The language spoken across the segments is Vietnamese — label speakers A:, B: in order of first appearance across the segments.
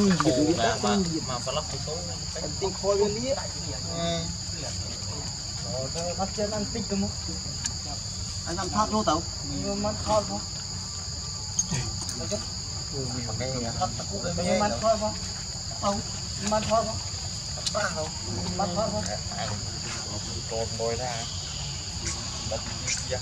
A: mà phải lắp số
B: tí khôi bên lý bắt chân ăn tích đúng không anh làm thác luôn tàu mắt khôi không mắt khôi không không mắt khôi không mắt khôi không
A: trộn đôi ra bật ra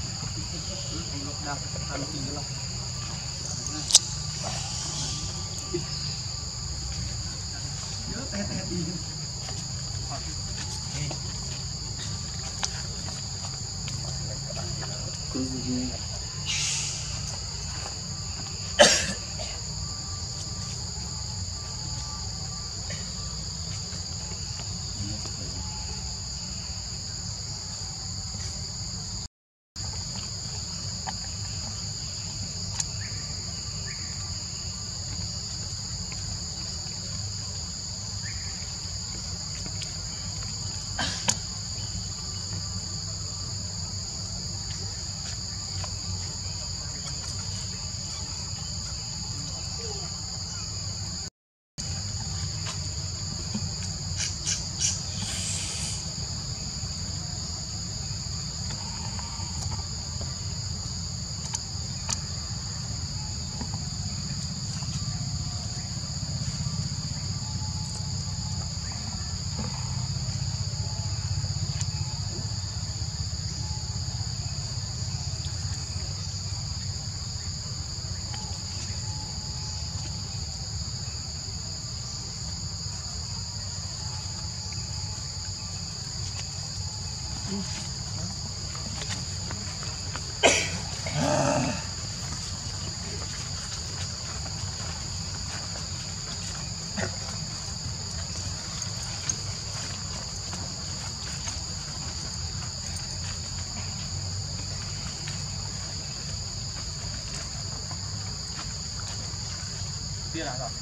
A: biết là rồi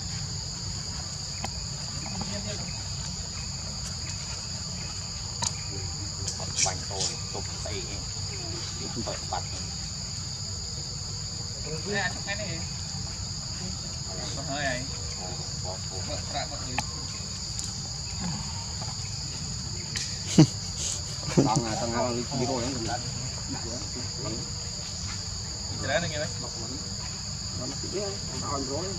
A: bánh tôi tục tay không phải bật nè trong cái này có hơi này bật lại bật đi thằng nào đi rồi đấy cái đấy là nghe đấy nó biết nó ăn rồi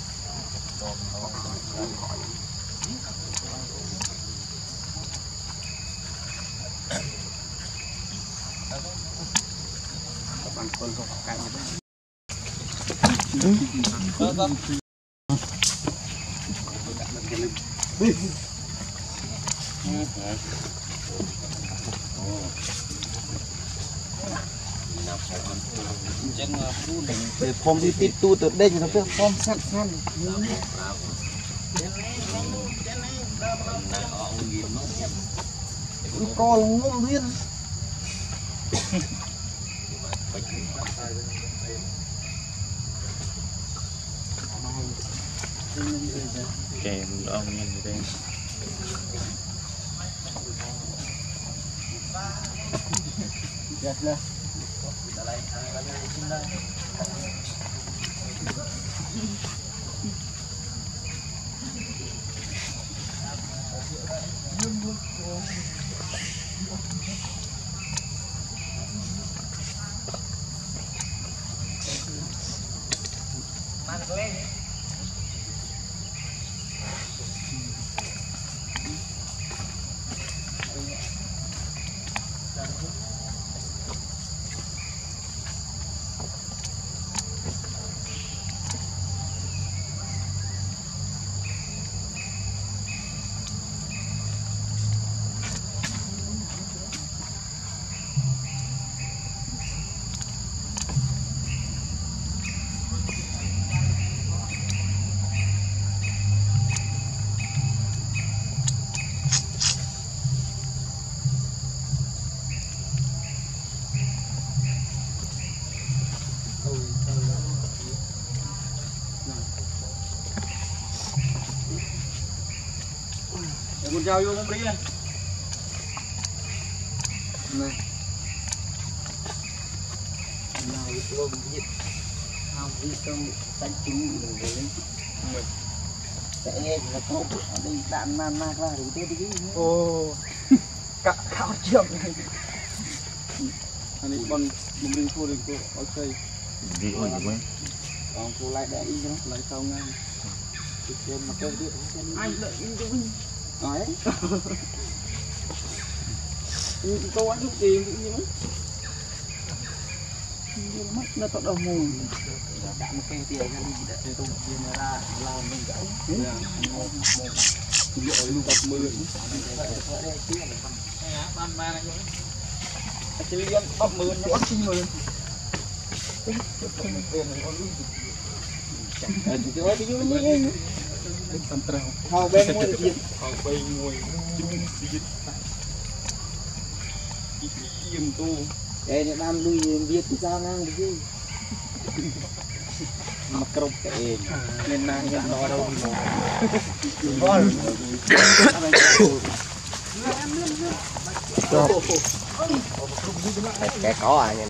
A: bạn con không cái để phong đi tít tu từ đây nó phải phong sát sát co là ngông viên kèm ông nhìn đây yes con dao vô không đi này nào vô biết nào đi trong tay chính mình lên
B: sẽ là tốt đi đạn man ra rồi tôi đi ô cả khảo trường anh ấy còn một mình thua được tôi ok gì vậy còn cô lại để ý cho nó lại sau ngang trên mà tôi biết anh đợi đi cho mình nói tôi ăn chút tiền cũng như mất nó tao đầu mù đã một cây tiền ra đi để tôi tiền ra làm mình gãy rồi luôn tập mưa ban ban này chỉ liên tập mưa nó bắt chi mưa rồi bây giờ như hào bên ngồi gì hào bên ngồi chim tu đây nó đang nuôi viết sao ngang được chứ mặc rộng cái nên nàng nhận nó đâu cái có à